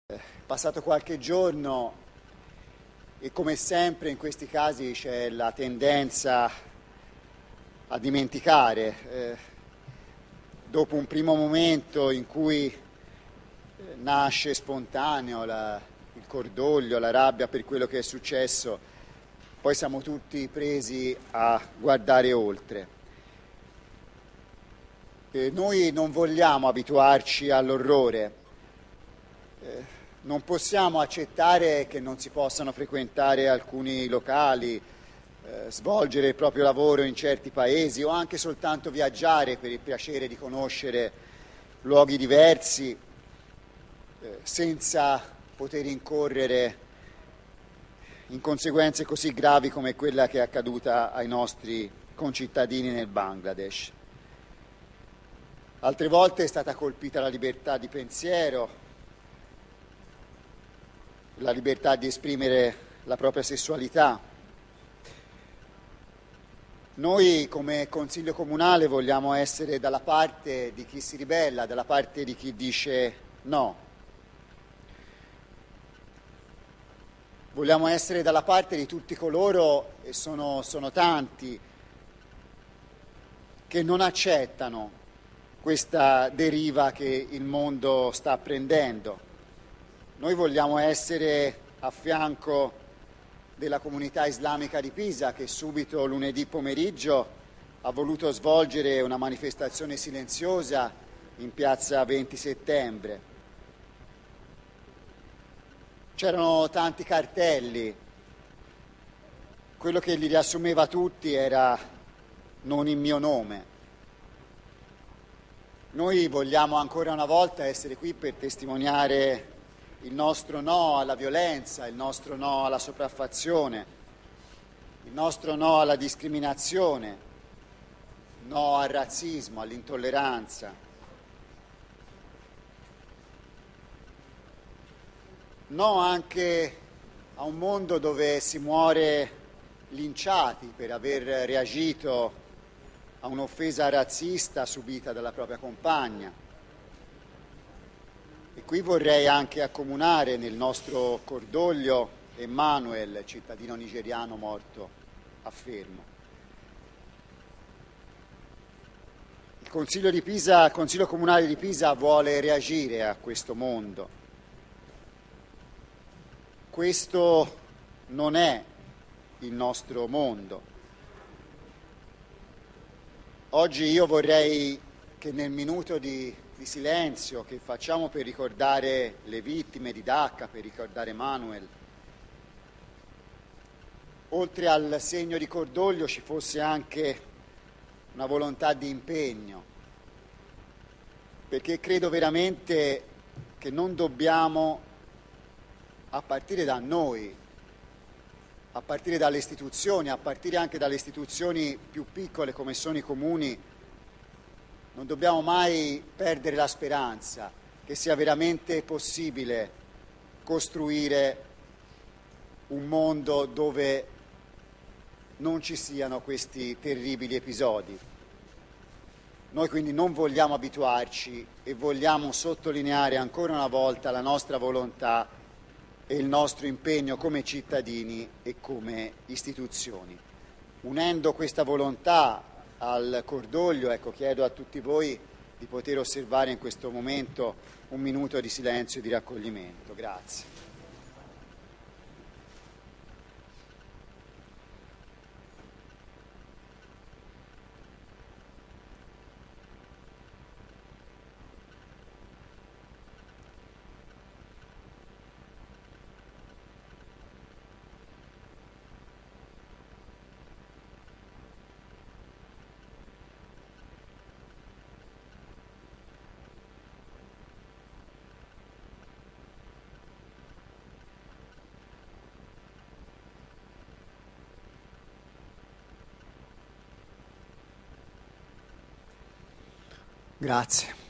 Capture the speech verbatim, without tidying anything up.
Passato qualche giorno e come sempre in questi casi c'è la tendenza a dimenticare, eh, dopo un primo momento in cui eh, nasce spontaneo la, il cordoglio, la rabbia per quello che è successo, poi siamo tutti presi a guardare oltre. Eh, noi non vogliamo abituarci all'orrore. Eh, Non possiamo accettare che non si possano frequentare alcuni locali, eh, svolgere il proprio lavoro in certi paesi o anche soltanto viaggiare per il piacere di conoscere luoghi diversi, eh, senza poter incorrere in conseguenze così gravi come quella che è accaduta ai nostri concittadini nel Bangladesh. Altre volte è stata colpita la libertà di pensiero, la libertà di esprimere la propria sessualità. Noi come Consiglio Comunale vogliamo essere dalla parte di chi si ribella, dalla parte di chi dice no. Vogliamo essere dalla parte di tutti coloro, e sono, sono tanti, che non accettano questa deriva che il mondo sta prendendo. Noi vogliamo essere a fianco della comunità islamica di Pisa che subito lunedì pomeriggio ha voluto svolgere una manifestazione silenziosa in piazza venti settembre. C'erano tanti cartelli, quello che li riassumeva tutti era non in mio nome. Noi vogliamo ancora una volta essere qui per testimoniare il nostro no alla violenza, il nostro no alla sopraffazione, il nostro no alla discriminazione, no al razzismo, all'intolleranza. No anche a un mondo dove si muore linciati per aver reagito a un'offesa razzista subita dalla propria compagna. E qui vorrei anche accomunare nel nostro cordoglio Emmanuel, cittadino nigeriano morto a Fermo. Il Consiglio di Pisa, il Consiglio Comunale di Pisa vuole reagire a questo mondo. Questo non è il nostro mondo. Oggi io vorrei che nel minuto di, di silenzio che facciamo per ricordare le vittime di Dacca, per ricordare Manuel, oltre al segno di cordoglio ci fosse anche una volontà di impegno, perché credo veramente che non dobbiamo, a partire da noi, a partire dalle istituzioni, a partire anche dalle istituzioni più piccole come sono i comuni, non dobbiamo mai perdere la speranza che sia veramente possibile costruire un mondo dove non ci siano questi terribili episodi. Noi quindi non vogliamo abituarci e vogliamo sottolineare ancora una volta la nostra volontà e il nostro impegno come cittadini e come istituzioni. Unendo questa volontà al cordoglio, ecco, chiedo a tutti voi di poter osservare in questo momento un minuto di silenzio e di raccoglimento. Grazie. Grazie.